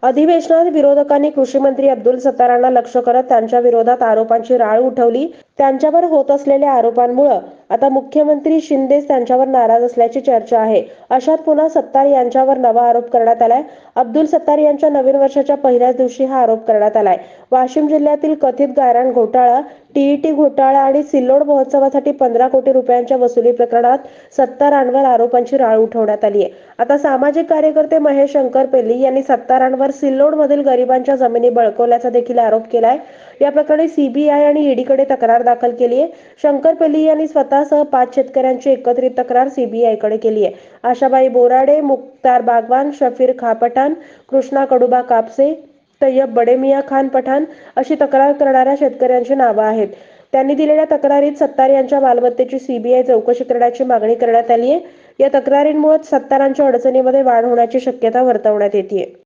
अधिवेशनात विरोधकांनी कृषी मंत्री अब्दुल सत्तारांना लक्ष्य करत त्यांच्या विरोधात आरोपांची राळ उठवली. त्यांच्यावर होत असलेल्या आरोपांमुळे आता मुख्यमंत्री शिंदेच त्यांच्यावर नाराज असल्याची चर्चा आहे. अशात पुन्हा सत्तार यांच्यावर नवा आरोप करण्यात आलाय. अब्दुल सत्तार यांच्या नवीन वर्षाच्या पहिल्याच दिवशी हा आरोप करण्यात आलाय. वाशिम जिल्ह्यातील कथित गायरान घोटाळा, टीईटी घोटाळा आणि सिल्लोड महोत्सवासाठी 15 कोटी रुपयांच्या वसुली प्रकरणात सत्तारांवर आरोपांची राळ उठवण्यात आली आहे. आता सामाजिक कार्यकर्ते महेश शंकरपेल्ली यांनी सत्तारांवर सिल्लोडमधील गरिबांच्या जमिनी बळकावल्याचा देखील आरोप केलाय. या प्रकरणी सीबीआय आणि ईडीकडे तक्रार दाखल केली आहे. शंकरपेल्ली यांनी स्वतःसह 5 शेतकऱ्यांची एकत्रित तक्रार सीबीआयकडे केली आहे. आशाबाई बोराडे, मुख्तार बागवान, शफीर खा पठाण, कृष्णा कडुबा कापसे, तय्यब बडेमिया खान पठाण अशी तक्रार करणाऱ्या शेतकऱ्यांची नावं आहेत. त्यांनी दिलेल्या तक्रारीत सत्तार यांच्या मालमत्तेची सीबीआय चौकशी करण्याची मागणी करण्यात आली आहे. या तक्रारींमुळे सत्तारांच्या अडचणीमध्ये वाढ होण्याची शक्यता वर्तवण्यात येते.